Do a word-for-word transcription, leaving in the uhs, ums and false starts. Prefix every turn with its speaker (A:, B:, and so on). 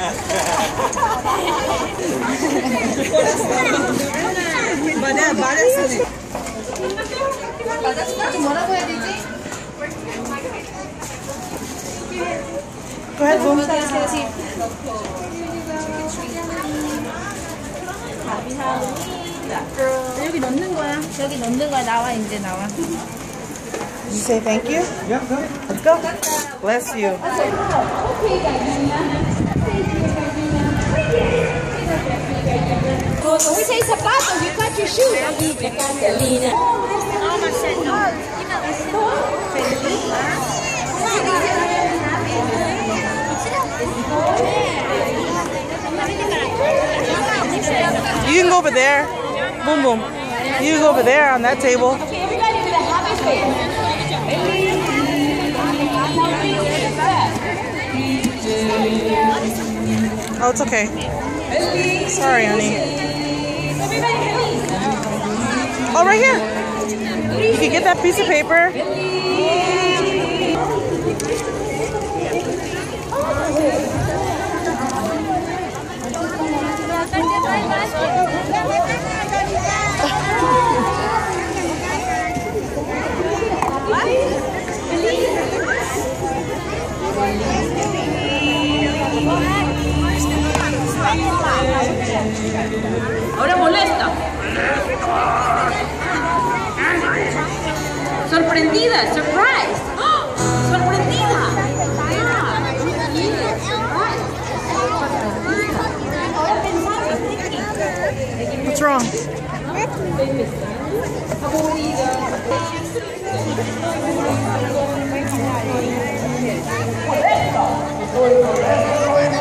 A: 맞아, 맞았어.
B: 뭐라고 해야 되지?
A: Go ahead, boom.
B: 여기 넣는 거야. 여기 넣는 거야. 나와 이제 나와.
A: Did you say thank you? Yeah, go. Let's go. Bless you.
B: We say zapatos, you got your shoes.
A: You can go over there. Boom, boom. You can go over there on that table. Oh, it's okay. Sorry, honey. Oh, right here. You can get that piece of paper.
C: Ahora molesta. Sorprendida, surprise. ¡Oh! Sorprendida.
A: What's wrong?
D: Correcto.